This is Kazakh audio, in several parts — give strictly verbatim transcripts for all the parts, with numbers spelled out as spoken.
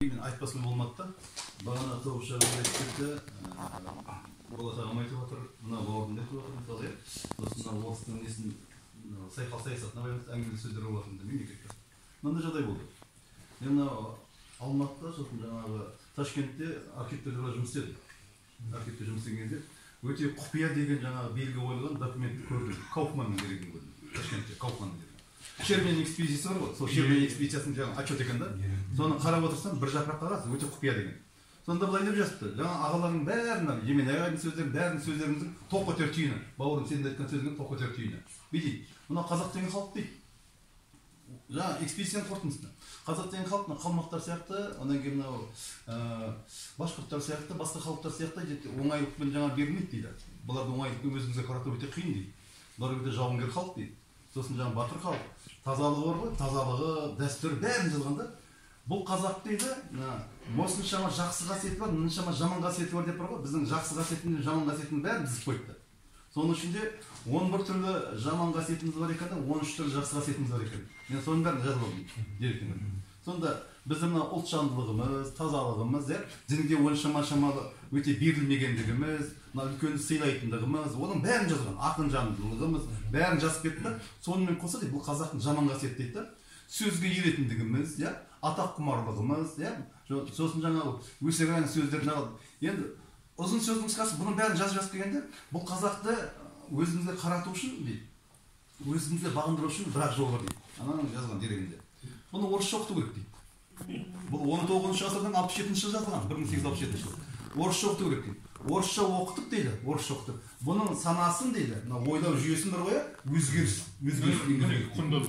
айтпасына болмады да. Бағана тоғышағы айтты, болат ағам айтып отыр, мына бауырым айтып отыр, мысалы, сосын орыстың несін сайқал саясатына байланысты әңгімелі сөздер болып жатыр мемлекетте. Мынандай жағдай болды. Мен мына Алматыда, сосын жаңағы Ташкентте архивтерде жұмыс істедім. Архивте жұмыс істегенде өте құпия деген жаңағы белгі қойылған документті көрдім. Кауфманның дерегін көрдім. Ташкентте Кауфманның дерегі. Шермен экспедициясы бар ғой, сол Шермен экспедициясының жаңағы отчет екен да. Соны қарап отырсам бір жапырақ қағаз өте құпия деген. Сонда былай деп жазыпты. Жаңа ағалардың бәрінің, Емен ағайдың сөздерінің бәрінің сөздеріміздің тоқ көтер түйіні. Бауырым сенің айтқан сөзіңнің тоқ көтер түйіні. Бүйтейік. Мына қазақ деген халық дейді. Жаңа экспедицияның қорытындысында. Қазақ деген халық қалмақтар сияқты, одан кейін мынау башқұрттар сияқты, басқа халықтар сияқты оңайлықпен жаңа берілмейді дейді. Бұларды оңайлықпен өзімізге қарату өте қиын дейді. Бұлар өте жауынгер халық дейді. Сосын жаңа батыр халық. Тазалығы бар ғой, тазалығы, дәстүрі бәрін жазғанда. Бұл қазақ дейді, осыншама жақсы қасиеті бар, мыншама жаман қасиеті бар деп бар ғой. Біздің жақсы қасиетінің, жаман қасиетінің бәрін тізіп қойыпты. Соның ішінде он бір түрлі жаман қасиетіміз бар екен, он үш түрлі жақсы қасиетіміз бар екен. Мен соның бәрін жазып алдым деректен. Сонда біздің мына ұлтжандылығымыз, тазалығымыз, дінге оншама шамалы өте берілмегендігіміз, мына үлкенді сыйлайтындығымыз, оның бәрін жазған. Ақын жандылығымыз, бәрін жазып кетті. Сонымен қоса бұл қазақтың жаман қасиеті дейді. Сөзге еретіндігіміз, атақ құмарлығымыз, сосын жаңағы өсек-аяң сөздерін алып. Енді ұзын сөздің қысқасы бұның бәрін жазып жазып келгенде, бұл қазақты өзімізге қарату үшін дейді, өзімізге бағындыру үшін бір-ақ жол бар дейді. Ананың жазған дерегінде. Бұны орысша оқыту керек дейді. Бұл он тоғызыншы ғасырдың алпыс жетінші жылы жазылған, бір мың сегіз жүз алпыс жетінші жылы. Орысша оқыту керек дейді. Орысша оқытып дейді, орысша оқытып. Бұның санасын дейді, ойлау жүйесін бір қоя, өзгеріс, өзгеріс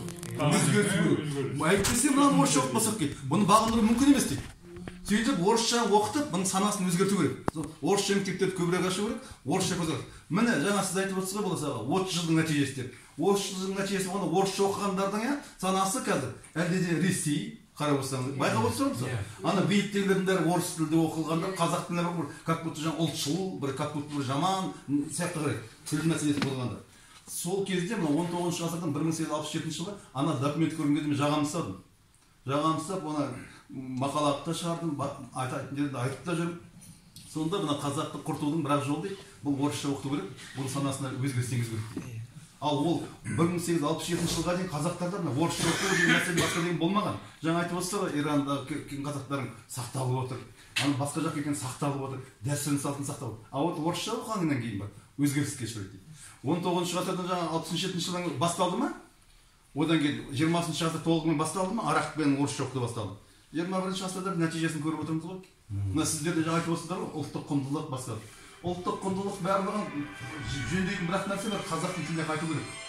өзгеріс. Әйтпесе мынаны орысша оқытпасақ дейді. Бұны бағындыру мүмкін емес дейді. Сөйтіп орысша оқытып, бұның санасын өзгерту керек. Орысша мектептерді көбірек ашу керек, орысша көзқарас. Міне жаңа сіз айтып отырсыз ғой, болса отыз жылдың нәтижесі деп. отыз жылдың нәтижесі оны орысша оқығандардың санасы қазір әлде де Ресей, қарап отырсаңыз, байқап отырсыз ғой. Ана биіктегілердің бәрі орыс тілде оқылғандар, қазақ тілінде бір как будто жаңа ұлтшыл, бір как будто жаман сияқты қарайды. Тіл мәселесі болғанда. Сол кезде мына он тоғызыншы ғасырдың бір мың сегіз жүз алпыс жетінші жылы ана документ көрген кезде мен жағамды ұстадым. Жағамды ұстап, оны мақала та шығардым, айтатын жерде айтып та жүрмін. Сонда мына қазақты құртудың бір-ақ жолы дейді, бұл орысша оқыту керек, бұл санасына өзгеріс енгізу керек дейді. Ал ол бір мың сегіз жүз алпыс жетінші жылға дейін қазақтарда орысша оқу деген мәселе басқа деген болмаған. Жаңа айтып отырсыз ғой, Ирандағы кеткен қазақтарың сақталып отыр, ана басқа жаққа кеткен сақталып отыр, дәстүрін салтын сақталып. А вот орысша оқығаннан кейін бар, өзгеріске ұшырайды дейді. он тоғызыншы ғасырдан жаңа алпыс жетінші жылдан басталды ма? Одан кейін жиырмасыншы ғасыр толығымен басталды ма? Арақпен орысша оқыту басталды. жиырма бірінші ғасырда нәтижесін көріп отырмыз ғой. Мына сіздер де жаңа айтып отырсыздар ғой, ұлттық құндылық басқа. Ұлттық құндылық барлығын жөндейтін бірақ нәрсе бар, қазақ тіліне қайту керек.